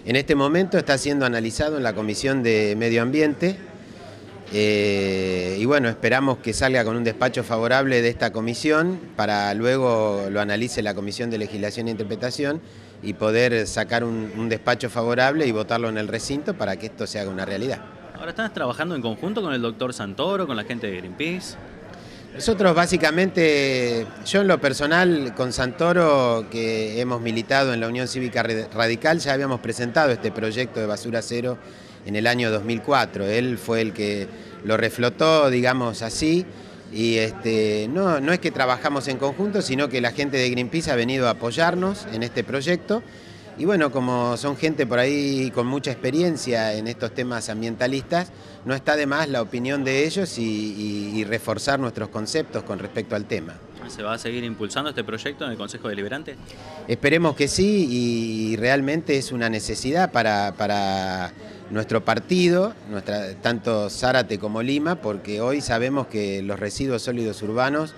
En este momento está siendo analizado en la Comisión de Medio Ambiente y bueno, esperamos que salga con un despacho favorable de esta comisión para luego lo analice la Comisión de Legislación e Interpretación y poder sacar un despacho favorable y votarlo en el recinto para que esto se haga una realidad. Ahora están trabajando en conjunto con el doctor Santoro, con la gente de Greenpeace. Nosotros básicamente, yo en lo personal con Santoro, que hemos militado en la Unión Cívica Radical, ya habíamos presentado este proyecto de basura cero en el año 2004. Él fue el que lo reflotó, digamos así, y no es que trabajamos en conjunto, sino que la gente de Greenpeace ha venido a apoyarnos en este proyecto. Y bueno, como son gente por ahí con mucha experiencia en estos temas ambientalistas, no está de más la opinión de ellos y reforzar nuestros conceptos con respecto al tema. ¿Se va a seguir impulsando este proyecto en el Consejo Deliberante? Esperemos que sí, y realmente es una necesidad para nuestro partido, tanto Zárate como Lima, porque hoy sabemos que los residuos sólidos urbanos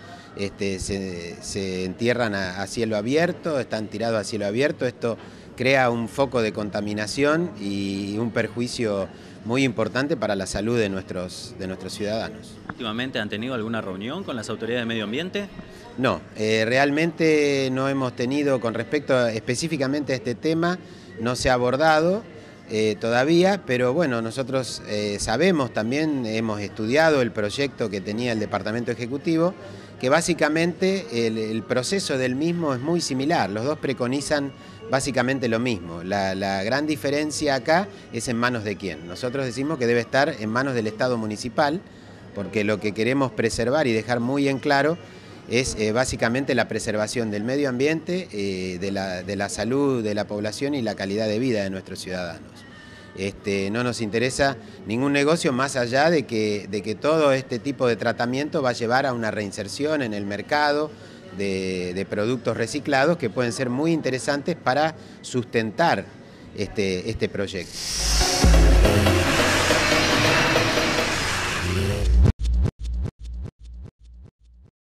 se entierran a cielo abierto, están tirados a cielo abierto. Esto crea un foco de contaminación y un perjuicio muy importante para la salud de nuestros ciudadanos. ¿Últimamente han tenido alguna reunión con las autoridades de medio ambiente? No, realmente no hemos tenido, con respecto específicamente a este tema, no se ha abordado todavía, pero bueno, nosotros sabemos también, hemos estudiado el proyecto que tenía el Departamento Ejecutivo, que básicamente el proceso del mismo es muy similar, los dos preconizan básicamente lo mismo. La gran diferencia acá es en manos de quién. Nosotros decimos que debe estar en manos del Estado municipal, porque lo que queremos preservar y dejar muy en claro es básicamente la preservación del medio ambiente, de la salud de la población y la calidad de vida de nuestros ciudadanos. No nos interesa ningún negocio más allá de que todo este tipo de tratamiento va a llevar a una reinserción en el mercado de productos reciclados que pueden ser muy interesantes para sustentar este proyecto.